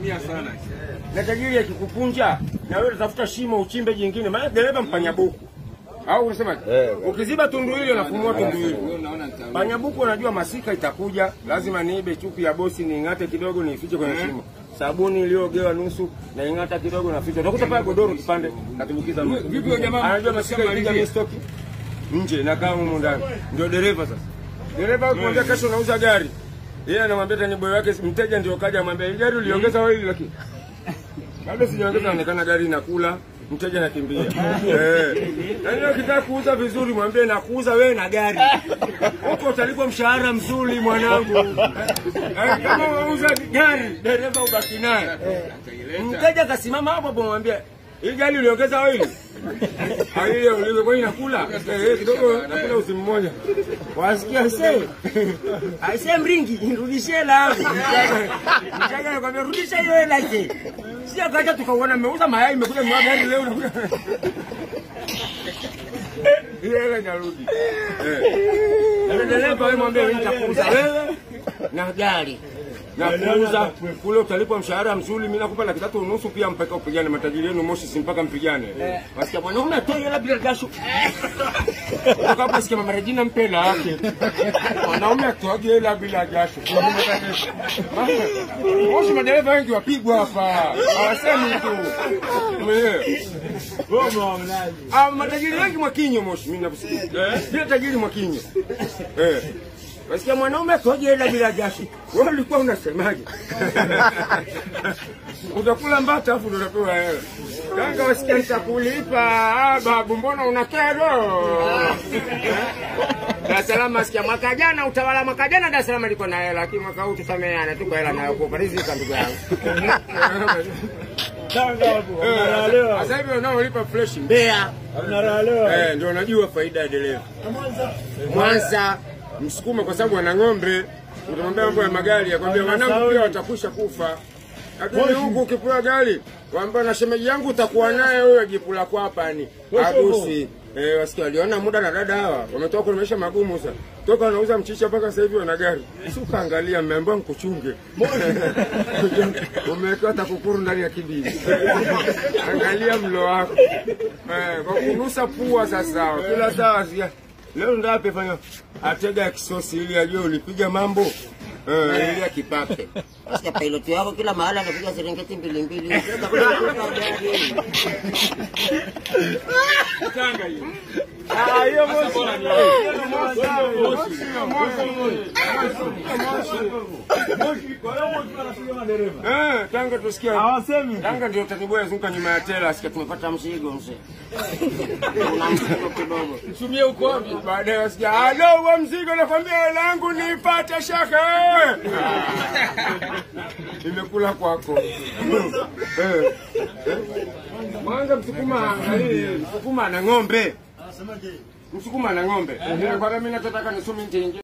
Na tajiri akikupunja na wewe utafuta shimo uchimbe jingine, maana dereva mpanyabuku. Au unasema ukiziba tundu hili unafumua tundu hili. Panyabuku unajua masika itakuja, lazima niibe chupi ya bosi niingate kidogo niifiche kwenye shimo. Sabuni iliyogewa nusu na ingata kidogo na ficha. Utakuta pale godoro kipande natumbukiza mtu. Vipi jamaa? Anajua masika ikija mimi stoki nje na kama huko ndani. Ndio dereva sasa. Dereva kumwambia kesho unauza gari. Yeye anamwambia tani boy wake mteja ndio kaja amwambia gari uliongeza wewe lakini. Bado sijaongeza inaonekana gari inakula. Mteja anakimbia. Yaani ukitaka kuuza vizuri mwambie nakuuza wewe na gari. Huko utalipwa mshahara mzuri mwanangu. Kama unauza gari, dereva ubaki naye. Mteja kasimama hapo hapo mwambie, "Hii gari uliongeza oil?" Hayo uliwe kwa inakula. Kidogo nakula usi mmoja. Wasikia aise mringi, nirudishie langu. Mteja anakuambia rudisha hiyo hela yake. Sio kaja tukaona mmeuza mayai mmekuja mwa gari leo unakuja. Ile inarudi. Dereva wewe mwambie wewe nitakuuza wewe na gari. Na kuuza kule utalipwa mshahara mzuri, mimi nakupa 3.5 pia mpaka upigane matajiri yenu Moshi si mpaka mpigane. Wasikia mwanaume atoe hela bila jasho. Ukapa sikia mama Regina mpela yake. Mwanaume atoe hela bila jasho. Moshi madereva wengi wapigwa hapa. Hawasemi tu. Matajiri wengi Mwakinyo Moshi mimi nakusikia. Bila tajiri Mwakinyo. Wasikia mwanaume atoje hela bila jasho. Wewe ulikuwa unasemaje? Utakula mbata afu ndio unapewa hela. Kanga wasikia nitakulipa. Babu mbona una kero? Dar es Salaam wasikia mwaka jana utawala mwaka jana Dar es Salaam liko na hela lakini mwaka huu tusameheana tuko hela nayo kwa riziki ndugu yangu. Kanga hapo. Sasa hivi unaolipa fresh Mbeya. Unalelewa. Ndio unajua faida ya dereva. Mwanza msukuma kwa sababu ana ng'ombe, utamwambia mambo ya magari, akwambia wanangu pia watakusha kufa. Lakini huku ukipewa gari, waambia na shemeji yangu utakuwa naye wewe jipula kwa hapa ni harusi. Wasikia waliona muda na dada hawa, wametoka kwenye maisha magumu sasa. Toka wanauza mchicha mpaka sasa hivi wana gari. Usuka angalia mmeambiwa mkuchunge. Umeweka takukuru ndani ya kibili. Angalia mlo wako. Kwa kunusa pua sasa, kila saa leo ndape fanya atega ya kisosi ili ajue ulipiga mambo ili akipake. Sasa pilot wako kila mahali anapiga Serengeti 2. Tanga hiyo. Hiyo Moshi. Tanga tusikia. Hawasemi. Tanga ndio tatiboya zunguka nyuma ya tela asikia tumepata mzigo mzee. Una mzigo kidogo. Tumie uko wapi? Baadaye wasikia, "Halo, wa mzigo nakwambia hela yangu nipate shaka." Nimekula kwako. Mwanza Msukuma na ng'ombe. Msukuma na ng'ombe. Kwa mimi nataka nisome nje.